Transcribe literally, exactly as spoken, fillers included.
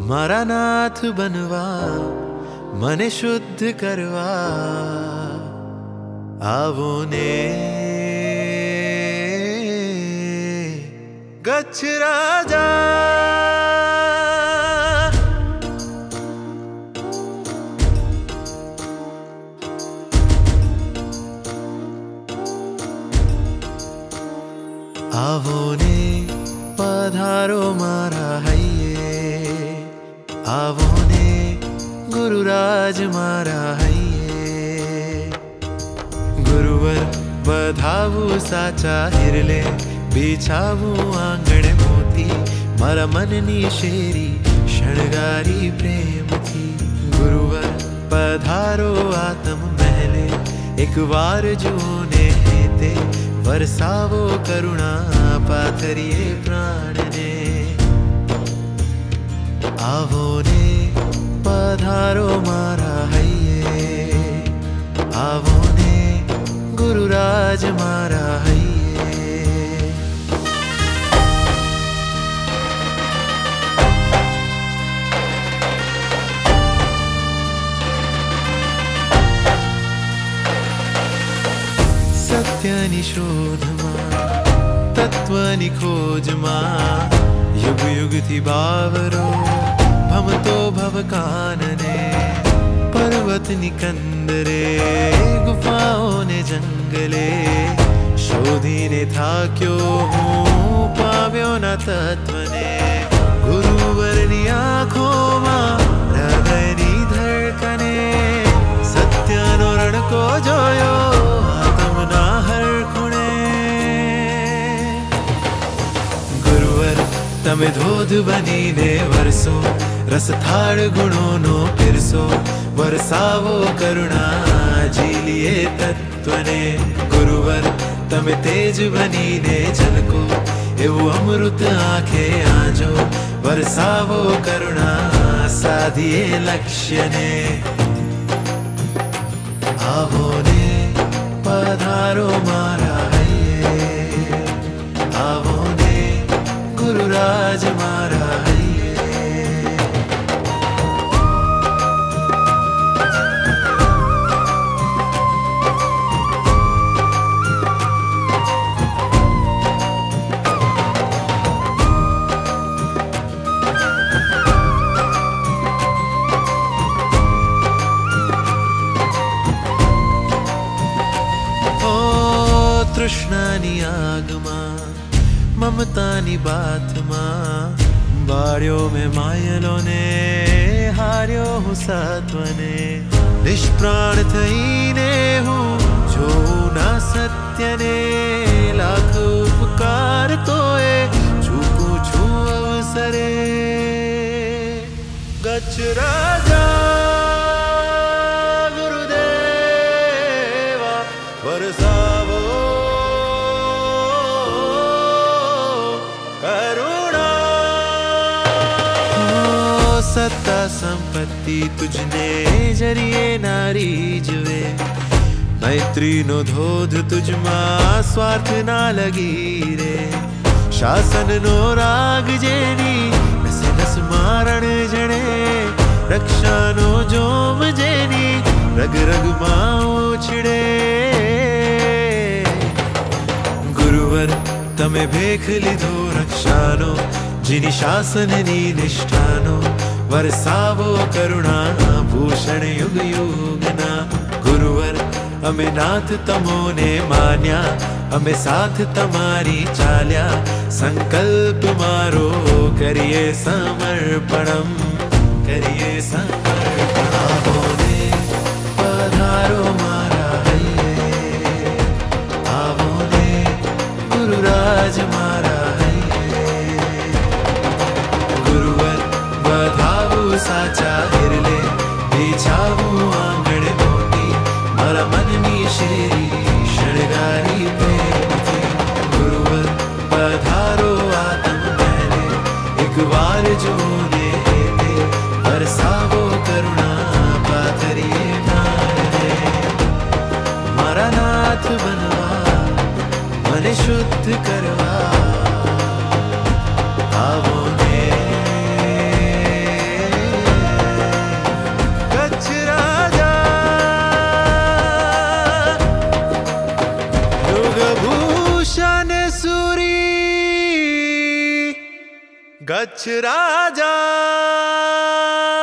मारा नाथ बनवा मने शुद्ध करवा आवो ने गच्छ राजा आवो ने पधारो मारा हइये आवो ने गुरुराज मारा हइये गुरुवर बधावू साचा हिरले बिछावू आंगण मोती मारा मननी शेरी शणगारी प्रेम थी गुरुवर पधारो आत्म महले एक बार जूने हेते वरसावो करुणा पाथरिए प्राण ने आवो ने पधारो मारा हइये आवो ने गुरुराज मारा हइये सत्यनि शोधमा तत्वनि खोजमा युग युग थी बावरो भमतो भव कानने पर्वत निकंदरे गुफाओं ने जंगले शोधीने था क्यों हूँ पाव्यो न तत्वने गुरुवरनी आँखों मां हृदयनी धड़कने सत्यनो रण को जोयो आत्मना हर खुणे गुरुवर तमे धोध बनीने वरसो रस थाड़ गुणों नो पिरसो वरसावो करुणा झीलिए तत्वने गुरुवर तमे तेज बनीने झलको एवो अमृत आंखे आजो वरसावो करुणा साधिए लक्ष्य ने आवो ने पधारो मारा हइये आवो ने गुरुराज मारा हइये तृष्णानि आगमा ममतानि बातमा बार्यो में मायलो ने हार्यो हूँ सत्वने निष्प्राण थईने हूँ जो ना सत्यने लाख उपकार तोए चूकू छू अवसरे गच्छ राजा गुरुदेवा वरसावो सत्ता संपत्ति तुझने जरिए नारी जुए मैत्री नो धोध तुझमा स्वार्थ ना लगी रे शासन नो राग जेनी नस नस मारण जणे रक्षा नो जोम जेनी रग रग माओ छिड़े गुरुवर तमे भेख लिधो रक्षानो जिनी शासननी निष्ठानो वरसावो करुणा भूषण युग युगना गुरुवर अमे नाथ तमोने मान्या अमे साथ तमारी चाल्या संकल्प मारो करिए समर्पणम करिए समर्पण आवो ने पधारो मारा हइये आवो ने गुरुराज मारा साचा हिरले बिछावू आंगण मोती मारा मननी शेरी शणगारी प्रेम थी गुरुवर पधारो आत्म महले एक बार जूने हेते बरसावो करुणा पाथरिए प्राण ने मारा नाथ बनवा मने शुद्ध करवा आवो ने गच्छ राजा।